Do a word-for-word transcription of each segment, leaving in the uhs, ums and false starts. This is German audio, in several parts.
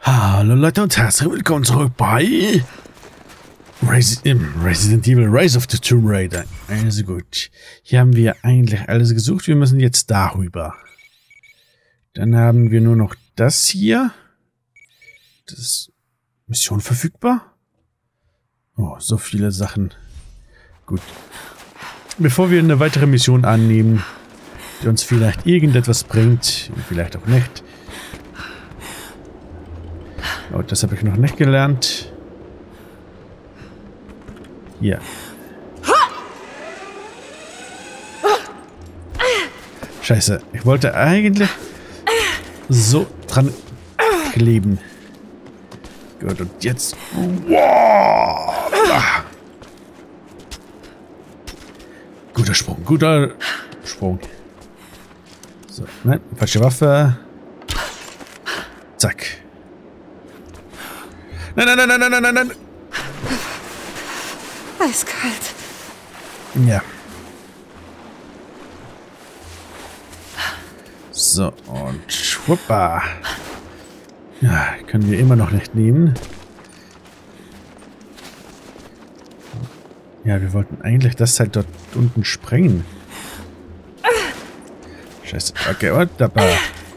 Hallo Leute und herzlich willkommen zurück bei Resi Resident Evil Rise of the Tomb Raider. Also gut, hier haben wir eigentlich alles gesucht, wir müssen jetzt darüber. Dann haben wir nur noch das hier. Das ist Mission verfügbar. Oh, so viele Sachen. Gut. Bevor wir eine weitere Mission annehmen, die uns vielleicht irgendetwas bringt, vielleicht auch nicht. Oh, das habe ich noch nicht gelernt. Hier. Scheiße, ich wollte eigentlich so dran kleben. Gut, und jetzt... Wow! Guter Sprung, guter Sprung. So, nein, falsche Waffe. Zack. Nein, nein, nein, nein, nein, nein, nein. Eiskalt. Ja. So, und schwuppa. Ja, können wir immer noch nicht nehmen. Ja, wir wollten eigentlich das halt dort unten sprengen. Scheiße. Okay, und dabei.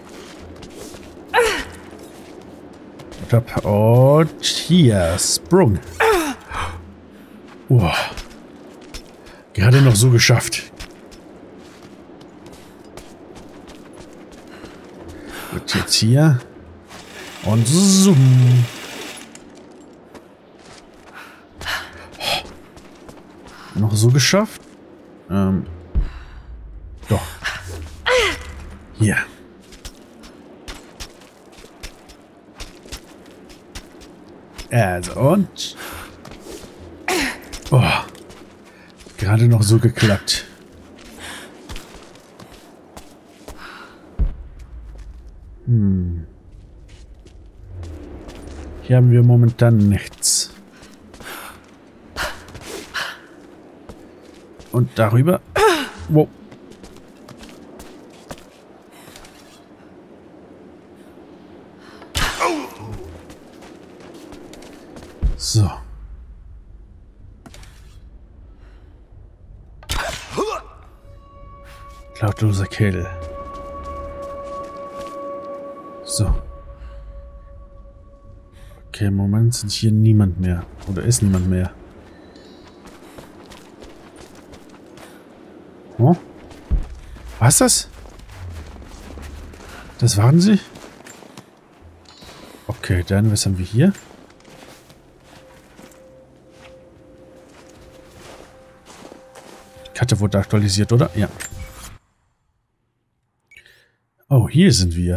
Und hier, Sprung. Oh. Gerade noch so geschafft. Gut, jetzt hier. Und zoom. Noch so geschafft? Ähm. Doch. Hier. Also und... Oh. Gerade noch so geklappt. Hm. Hier haben wir momentan nichts. Und darüber... Wow. So. Lautloser Kill. So. Okay, im Moment sind hier niemand mehr. Oder ist niemand mehr. Oh? Was ist das? Das waren sie? Okay, dann was haben wir hier? Die Karte wurde aktualisiert, oder? Ja. Oh, hier sind wir.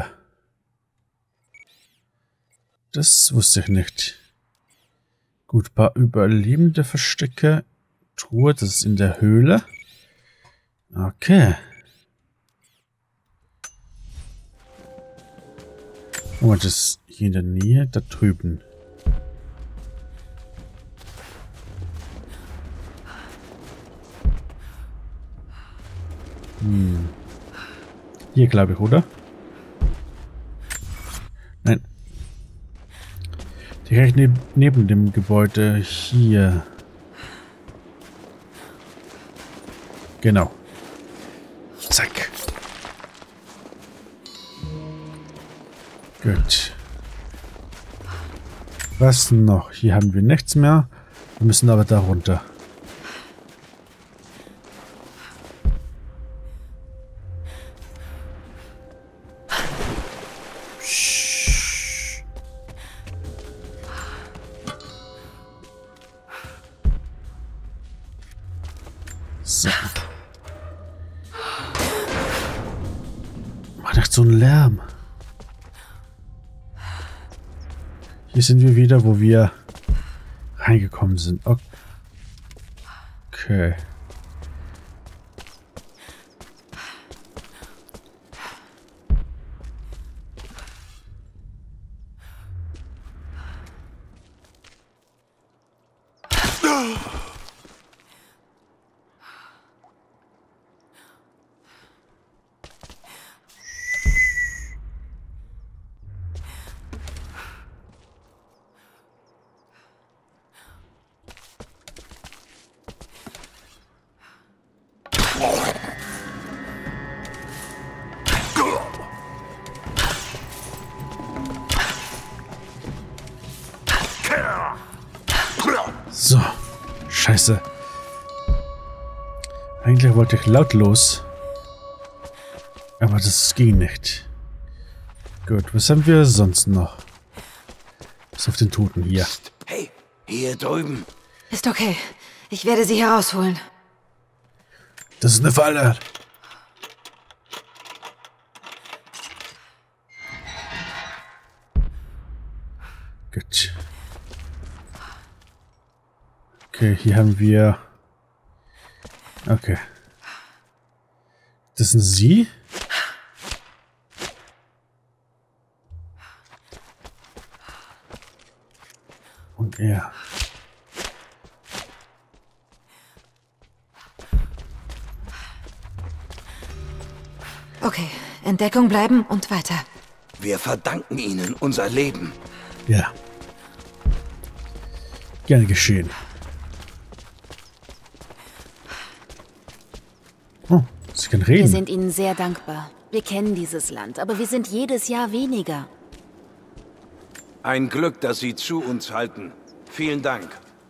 Das wusste ich nicht. Gut, paar überlebende Verstecke. Truhe, das ist in der Höhle. Okay. Oh, das ist hier in der Nähe, da drüben. Hm. Hier, glaube ich, oder? Nein. Direkt neb neben dem Gebäude hier. Genau. Zack. Gut. Was noch? Hier haben wir nichts mehr. Wir müssen aber da runter. So. Mach nicht so einen Lärm. Hier sind wir wieder, wo wir reingekommen sind. Okay. Scheiße. Eigentlich wollte ich lautlos. Aber das ging nicht. Gut, was haben wir sonst noch? Was auf den Toten hier? Hey, hier drüben. Ist okay. Ich werde sie herausholen. Das ist eine Falle. Gut. Okay, hier haben wir... Okay. Das sind Sie? Und er. Okay, Entdeckung bleiben und weiter. Wir verdanken Ihnen unser Leben. Ja. Gerne geschehen. Oh, sie kann reden. Wir sind Ihnen sehr dankbar. Wir kennen dieses Land, aber wir sind jedes Jahr weniger. Ein Glück, dass Sie zu uns halten. Vielen Dank.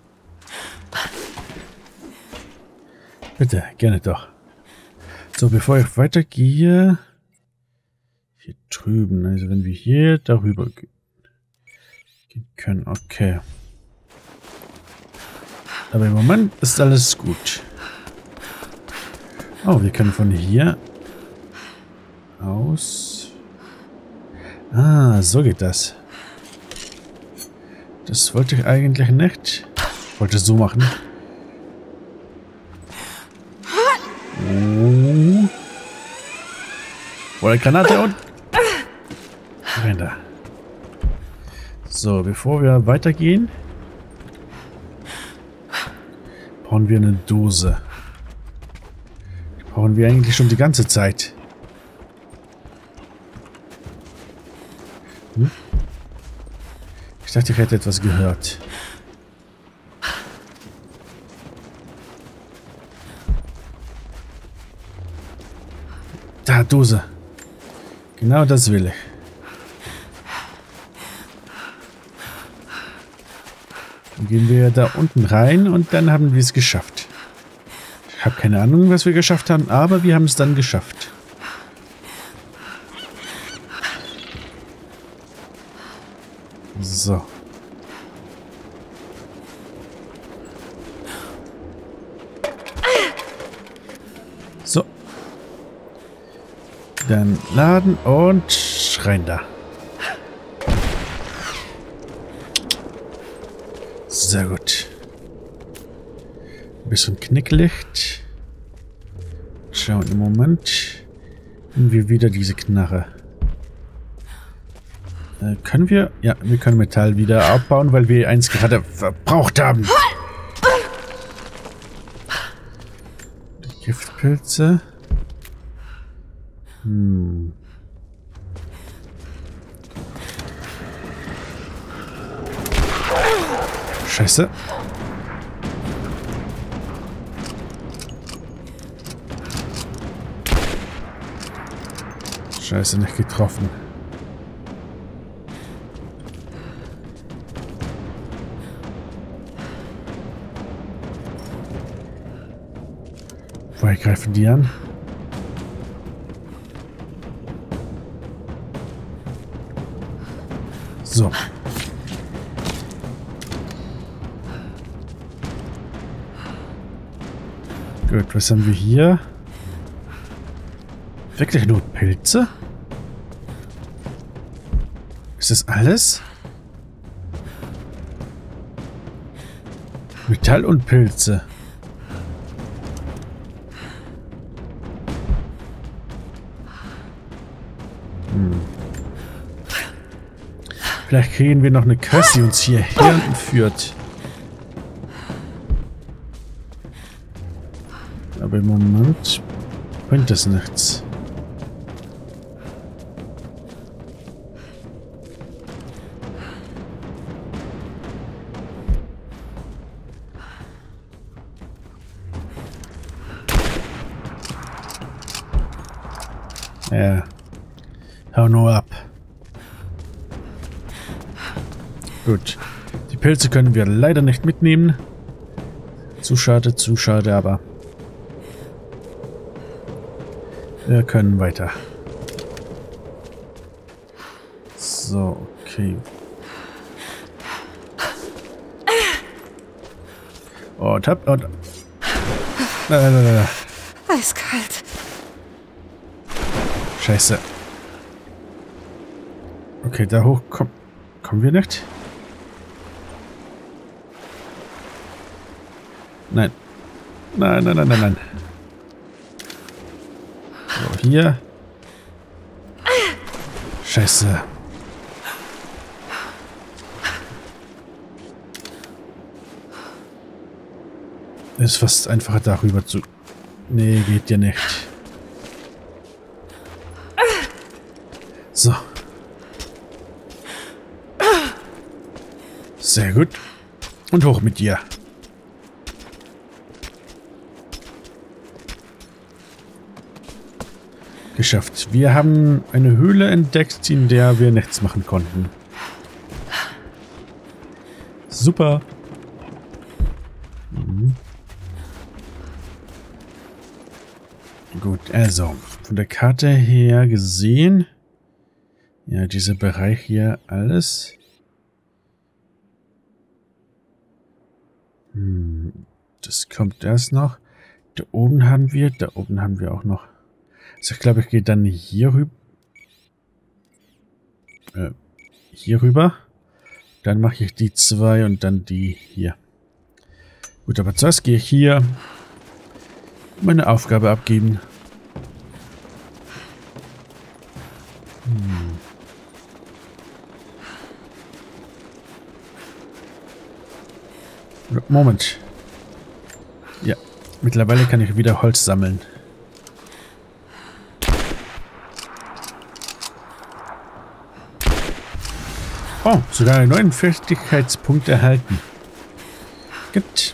Bitte, gerne doch. So, bevor ich weitergehe... Hier drüben, also wenn wir hier darüber gehen können, okay. Aber im Moment ist alles gut. Oh, wir können von hier aus... Ah, so geht das. Das wollte ich eigentlich nicht. Ich wollte es so machen. Oh. Oder Granate und... Rein da. So, bevor wir weitergehen, brauchen wir eine Dose. Die brauchen wir eigentlich schon die ganze Zeit. Hm? Ich dachte, ich hätte etwas gehört. Da, Dose. Genau das will ich. Dann gehen wir da unten rein und dann haben wir es geschafft. Ich habe keine Ahnung, was wir geschafft haben, aber wir haben es dann geschafft. So. So. Dann laden und rein da. Sehr gut. Ein bisschen Knicklicht. Schauen im Moment. Haben wir wieder diese Knarre. Äh, können wir? Ja, wir können Metall wieder abbauen, weil wir eins gerade verbraucht haben. Die Giftpilze. Hm. Scheiße. Scheiße, nicht getroffen. Woher greifen die an? So. Gut, was haben wir hier? Wirklich nur Pilze? Ist das alles? Metall und Pilze. Hm. Vielleicht kriegen wir noch eine Quest, die uns hierher führt. Aber im Moment bringt das nichts. Ja. Hau nur ab. Gut. Die Pilze können wir leider nicht mitnehmen. Zu schade, zu schade, aber wir können weiter. So, okay. Oh, tap, oh, na, na, na, na. Eiskalt. Scheiße. Okay, da hoch komm, kommen wir nicht. Nein. Nein, nein, nein, nein, nein. So, hier. Scheiße. Ist fast einfacher darüber zu... Nee, geht ja nicht. So. Sehr gut. Und hoch mit dir. Geschafft. Wir haben eine Höhle entdeckt, in der wir nichts machen konnten. Super. Mhm. Gut, also von der Karte her gesehen, ja, dieser Bereich hier, alles. Hm, das kommt erst noch. Da oben haben wir, da oben haben wir auch noch. Also ich glaube, ich gehe dann hier rüber. Äh, hier rüber. Dann mache ich die zwei und dann die hier. Gut, aber zuerst gehe ich hier meine Aufgabe abgeben. Hm. Moment. Ja, mittlerweile kann ich wieder Holz sammeln. Oh, sogar einen neuen Fertigkeitspunkt erhalten. Gut.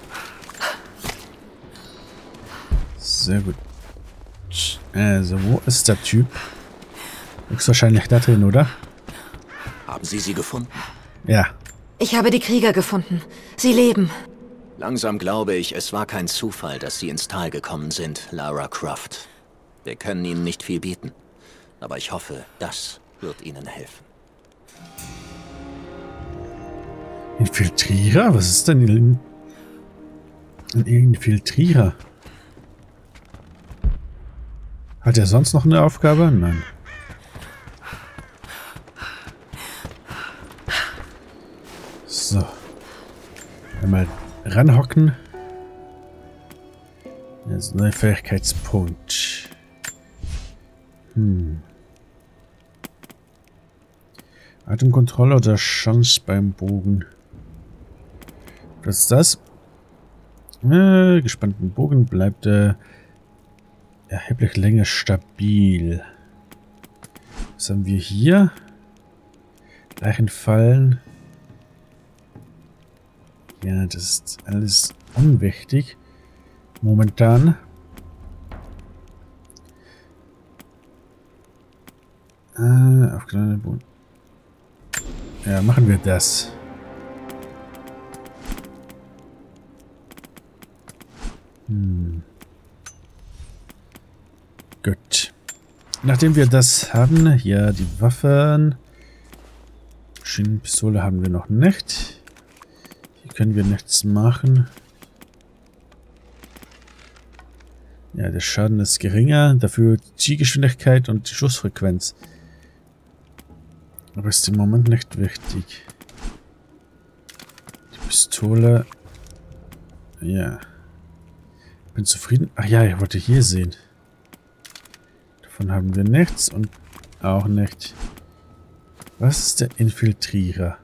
Sehr gut. Also, wo ist der Typ? Ist wahrscheinlich da drin, oder? Haben Sie sie gefunden? Ja. Ich habe die Krieger gefunden. Sie leben. Langsam glaube ich, es war kein Zufall, dass Sie ins Tal gekommen sind, Lara Croft. Wir können Ihnen nicht viel bieten, aber ich hoffe, das wird Ihnen helfen. Infiltrierer? Was ist denn ein, ein Infiltrierer? Hat er sonst noch eine Aufgabe? Nein. So. Einmal ranhocken. Jetzt neuer Fähigkeitspunkt. Hm. Atemkontrolle oder Chance beim Bogen? Was ist das? Äh, gespannten Bogen bleibt äh, erheblich länger stabil. Was haben wir hier? Leichenfallen. Ja, das ist alles unwichtig. Momentan. Äh, auf kleine Boden. Ja, machen wir das. Hm. Gut. Nachdem wir das haben, ja, die Waffen. Schienenpistole haben wir noch nicht. Hier können wir nichts machen. Ja, der Schaden ist geringer, dafür die Zielgeschwindigkeit und die Schussfrequenz. Aber ist im Moment nicht wichtig. Die Pistole. Ja. Bin zufrieden. Ach ja, ich wollte hier sehen. Davon haben wir nichts und auch nicht. Was ist der Infiltrierer?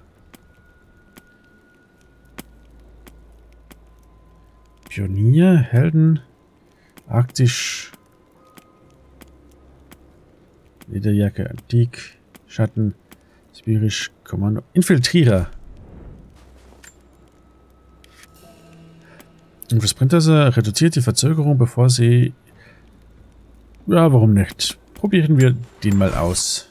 Pionier, Helden, Arktisch, Lederjacke, Antik, Schatten, Sibirisch, Kommando, Infiltrierer. Und das Sprinter reduziert die Verzögerung, bevor sie... Ja, warum nicht? Probieren wir den mal aus.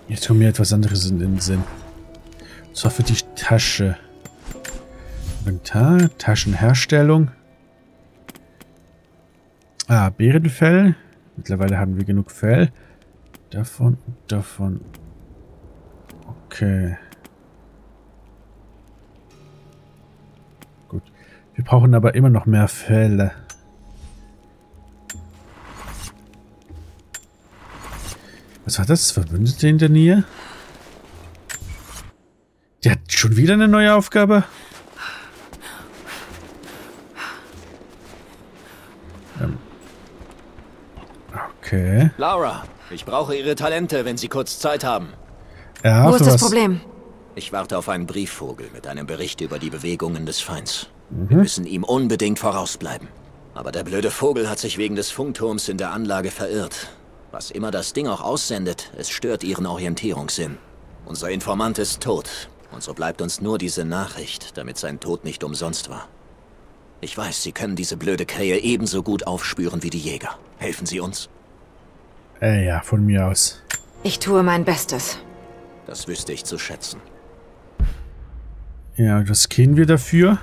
Jetzt kommt mir etwas anderes in den Sinn. Und zwar für die Tasche. Inventar, Taschenherstellung. Ah, Bärenfell. Mittlerweile haben wir genug Fell. Davon und davon. Okay. Gut. Wir brauchen aber immer noch mehr Felle. Was war das? Verbündete in der Nähe? Der hat schon wieder eine neue Aufgabe? Ähm. Okay. Lara, ich brauche Ihre Talente, wenn Sie kurz Zeit haben. Ja, Wo ist das was? Problem? Ich warte auf einen Briefvogel mit einem Bericht über die Bewegungen des Feinds. Mhm. Wir müssen ihm unbedingt vorausbleiben. Aber der blöde Vogel hat sich wegen des Funkturms in der Anlage verirrt. Was immer das Ding auch aussendet, es stört ihren Orientierungssinn. Unser Informant ist tot. Und so bleibt uns nur diese Nachricht, damit sein Tod nicht umsonst war. Ich weiß, Sie können diese blöde Krähe ebenso gut aufspüren wie die Jäger. Helfen Sie uns? Äh, ja, von mir aus. Ich tue mein Bestes. Das wüsste ich zu schätzen. Ja, und was kriegen wir dafür?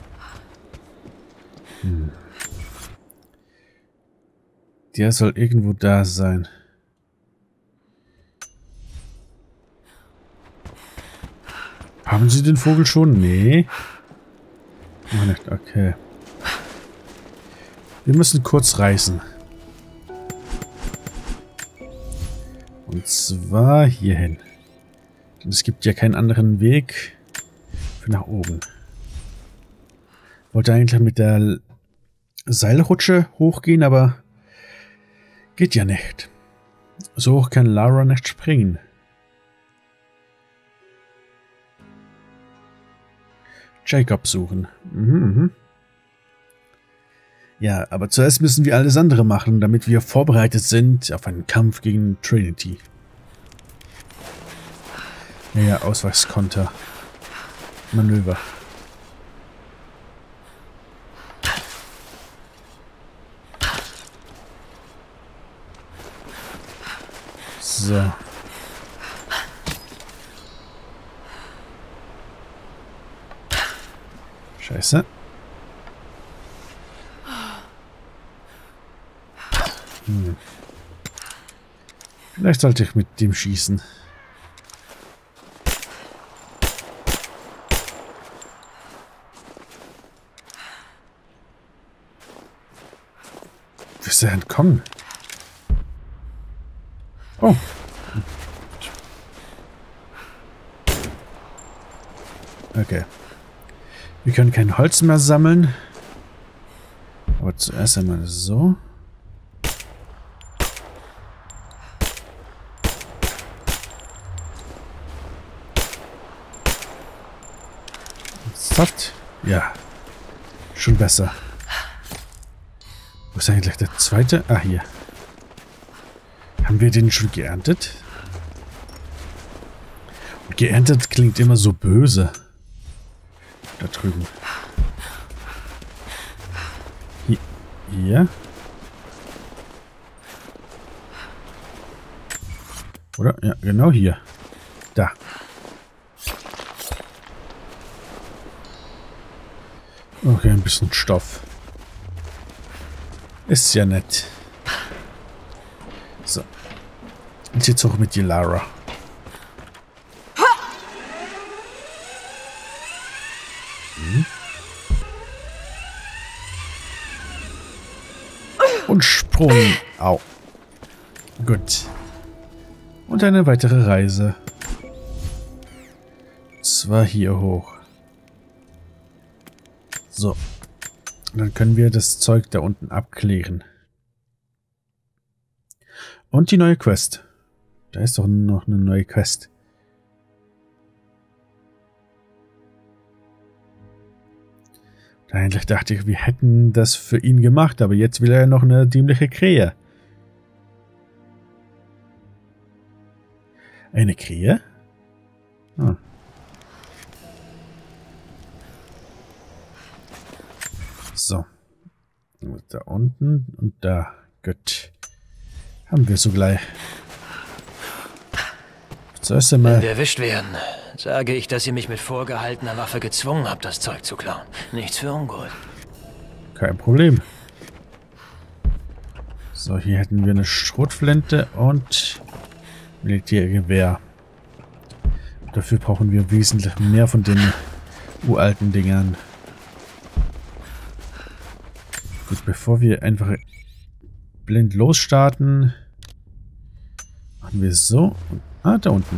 Hm. Der soll irgendwo da sein. Haben Sie den Vogel schon? Nee. Oh, nicht. Okay. Wir müssen kurz reisen. Und zwar hierhin. Und es gibt ja keinen anderen Weg für nach oben. Wollte eigentlich mit der Seilrutsche hochgehen, aber geht ja nicht. So hoch kann Lara nicht springen. Jacob suchen. Mhm, mhm. Ja, aber zuerst müssen wir alles andere machen, damit wir vorbereitet sind auf einen Kampf gegen Trinity. Ja, Ausweichskonter. Manöver. So. Scheiße. Hm. Vielleicht sollte ich mit dem schießen. Wie ist er entkommen? Oh. Okay. Wir können kein Holz mehr sammeln. Aber zuerst einmal so. Saft. Ja. Schon besser. Wo ist eigentlich der zweite? Ah, hier. Haben wir den schon geerntet? Und geerntet klingt immer so böse. Da drüben. Hier. Hier. Oder? Ja, genau hier. Da. Okay, ein bisschen Stoff. Ist ja nett. So. Und jetzt auch mit dir, Lara. Hm. Und Sprung. Au. Gut. Und eine weitere Reise. Und zwar hier hoch. So. Und dann können wir das Zeug da unten abklären. Und die neue Quest. Da ist doch noch eine neue Quest. Eigentlich dachte ich, wir hätten das für ihn gemacht, aber jetzt will er ja noch eine dämliche Krähe. Eine Krähe? Hm. So. Da unten und da. Gut. Haben wir so gleich. Zuerst Wenn einmal... wir erwischt werden, sage ich, dass ihr mich mit vorgehaltener Waffe gezwungen habt, das Zeug zu klauen. Nichts für ungut. Kein Problem. So, hier hätten wir eine Schrotflinte und Militärgewehr. Dafür brauchen wir wesentlich mehr von den uralten Dingern. Gut, bevor wir einfach blind losstarten, machen wir es so. Ah, da unten.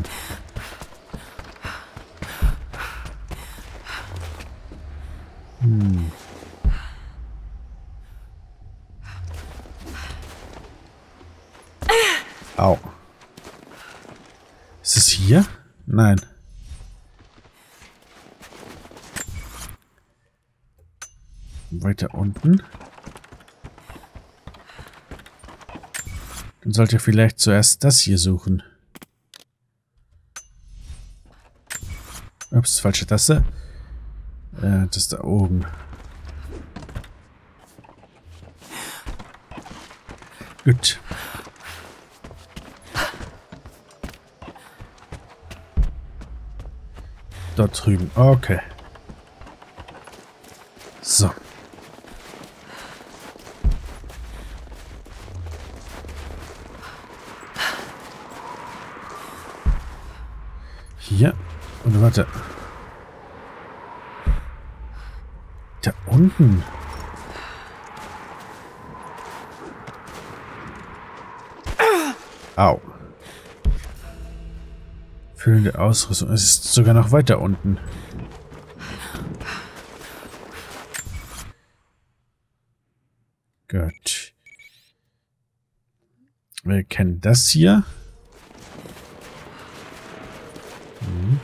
Hm. Au. Ist es hier? Nein. Weiter unten. Dann sollte ich vielleicht zuerst das hier suchen. Ups, falsche Taste. Äh, das da oben. Gut. Dort drüben. Okay. So. Hier. Und warte. Da unten. Au. Füllende Ausrüstung. Es ist sogar noch weiter unten. Gut. Wir kennen das hier. Hm.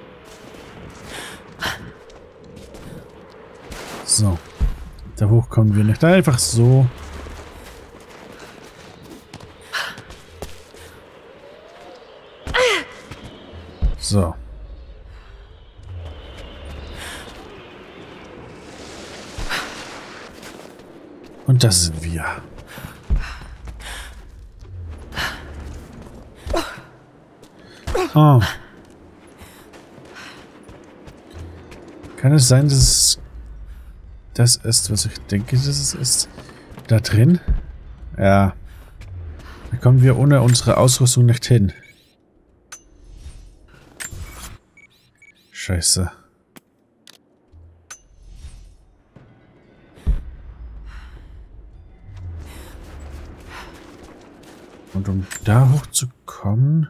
So. Da hoch kommen wir nicht einfach so. So. Und das sind wir. Oh. Kann es sein, dass es das ist, was ich denke, dass es ist? Da drin? Ja. Da kommen wir ohne unsere Ausrüstung nicht hin. Scheiße. Und um da hochzukommen...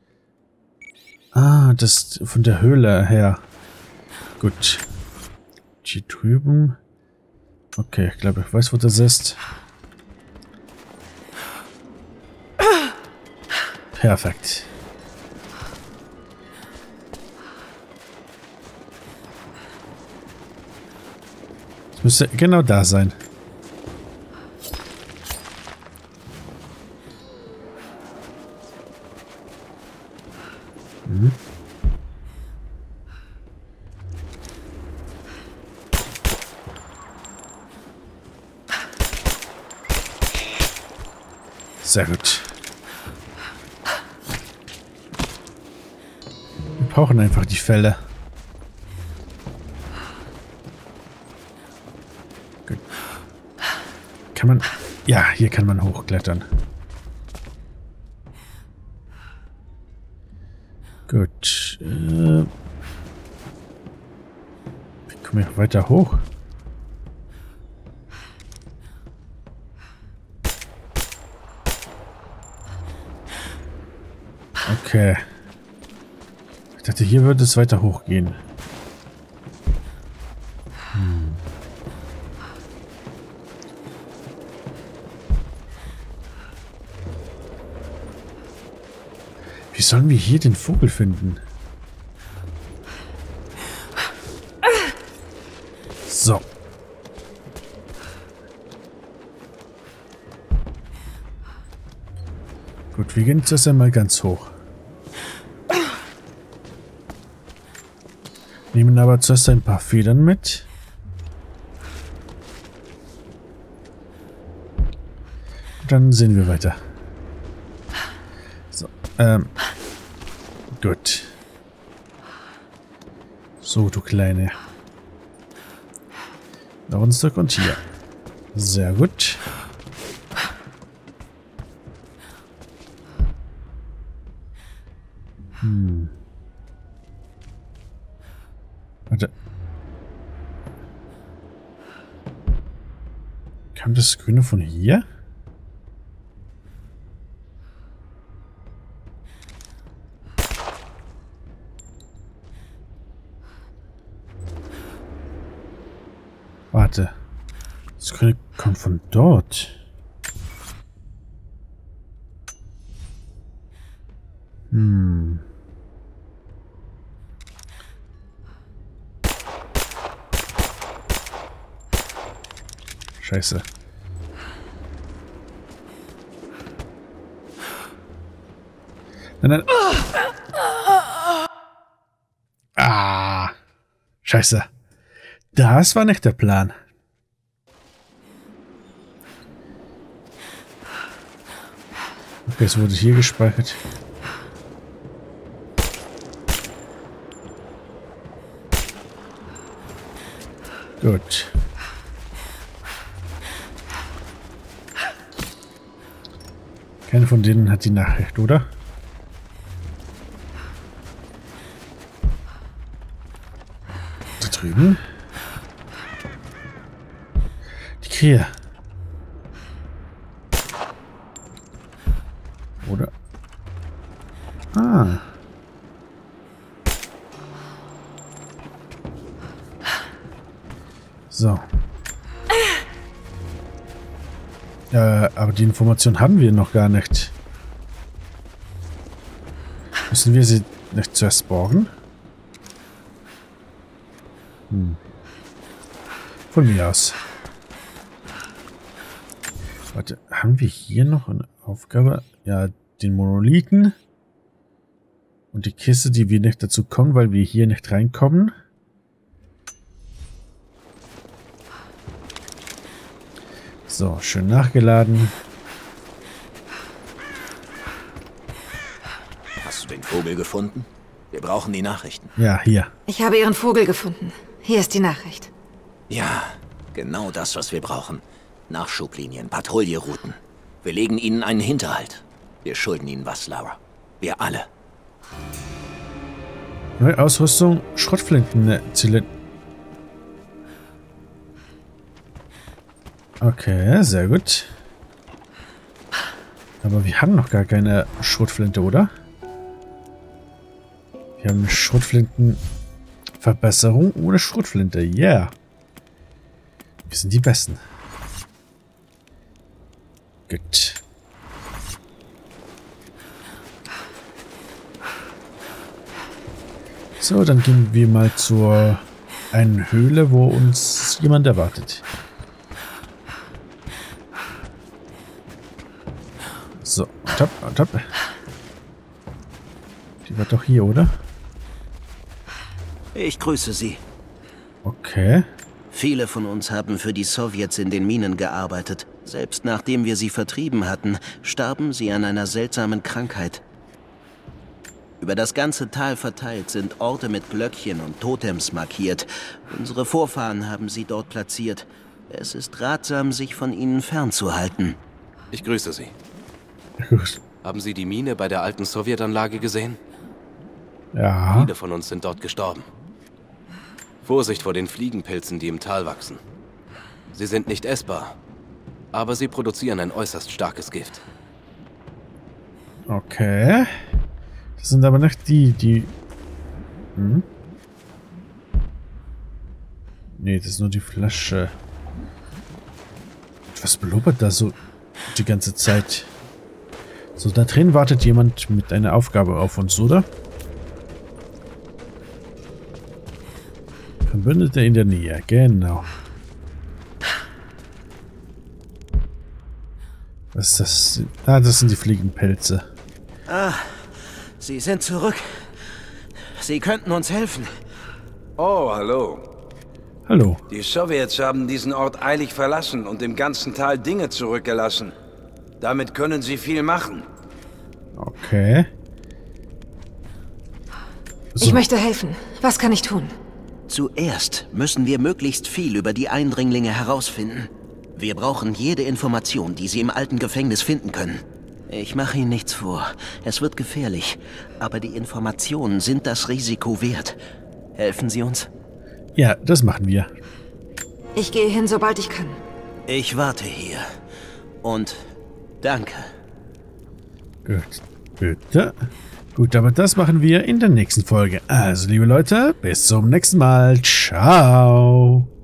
Ah, das von der Höhle her. Gut. Hier drüben. Okay, ich glaube, ich weiß, wo das ist. Perfekt. Es müsste genau da sein. Mhm. Sehr gut. Wir brauchen einfach die Fälle. Gut. Kann man... Ja, hier kann man hochklettern. Gut. Äh, wie komme ich weiter hoch? Okay. Ich dachte, hier würde es weiter hochgehen. Hm. Wie sollen wir hier den Vogel finden? So. Gut, wir gehen zuerst einmal ganz hoch. Nehmen aber zuerst ein paar Federn mit. Dann sehen wir weiter. So, ähm. Gut. So, du Kleine. Noch ein Stück und hier. Sehr gut. Hm. Warte. Kam das Grüne von hier? Warte. Das Grüne kommt von dort. Hm. Scheiße. Nein, nein. Ah. Scheiße. Das war nicht der Plan. Okay, es wurde hier gespeichert. Gut. Keine von denen hat die Nachricht, oder? Da drüben. Die Krähe. Oder? Ah. So. Äh, aber die Information haben wir noch gar nicht. Müssen wir sie nicht zuerst borgen? Hm. Von mir aus. Warte, haben wir hier noch eine Aufgabe? Ja, den Monolithen. Und die Kiste, die wir nicht dazu kommen, weil wir hier nicht reinkommen. So, schön nachgeladen. Hast du den Vogel gefunden? Wir brauchen die Nachrichten. Ja, hier. Ich habe Ihren Vogel gefunden. Hier ist die Nachricht. Ja, genau das, was wir brauchen. Nachschublinien, Patrouillerouten. Wir legen ihnen einen Hinterhalt. Wir schulden ihnen was, Lara. Wir alle. Neue Ausrüstung, Schrotflinten, Zylinder. Okay, sehr gut. Aber wir haben noch gar keine Schrotflinte, oder? Wir haben eine Schrotflintenverbesserung ohne Schrotflinte. Yeah. Wir sind die Besten. Gut. So, dann gehen wir mal zur einen Höhle, wo uns jemand erwartet. So, top, top. Die war doch hier, oder? Ich grüße Sie. Okay. Viele von uns haben für die Sowjets in den Minen gearbeitet. Selbst nachdem wir sie vertrieben hatten, starben sie an einer seltsamen Krankheit. Über das ganze Tal verteilt sind Orte mit Glöckchen und Totems markiert. Unsere Vorfahren haben sie dort platziert. Es ist ratsam, sich von ihnen fernzuhalten. Ich grüße Sie. Gut. Haben Sie die Mine bei der alten Sowjetanlage gesehen? Ja. Viele von uns sind dort gestorben. Vorsicht vor den Fliegenpilzen, die im Tal wachsen. Sie sind nicht essbar, aber sie produzieren ein äußerst starkes Gift. Okay. Das sind aber nicht die, die... Hm? Nee, das ist nur die Flasche. Was blubbert da so die ganze Zeit? So, da drin wartet jemand mit einer Aufgabe auf uns, oder? Verbündete in der Nähe, genau. Was ist das? Ah, das sind die Fliegenpelze. Ah, Sie sind zurück. Sie könnten uns helfen. Oh, hallo. Hallo. Die Sowjets haben diesen Ort eilig verlassen und im ganzen Tal Dinge zurückgelassen. Damit können sie viel machen. Okay. So. Ich möchte helfen. Was kann ich tun? Zuerst müssen wir möglichst viel über die Eindringlinge herausfinden. Wir brauchen jede Information, die Sie im alten Gefängnis finden können. Ich mache Ihnen nichts vor. Es wird gefährlich. Aber die Informationen sind das Risiko wert. Helfen Sie uns? Ja, das machen wir. Ich gehe hin, sobald ich kann. Ich warte hier. Und danke. Gut, bitte. Gut, aber das machen wir in der nächsten Folge. Also, liebe Leute, bis zum nächsten Mal. Ciao.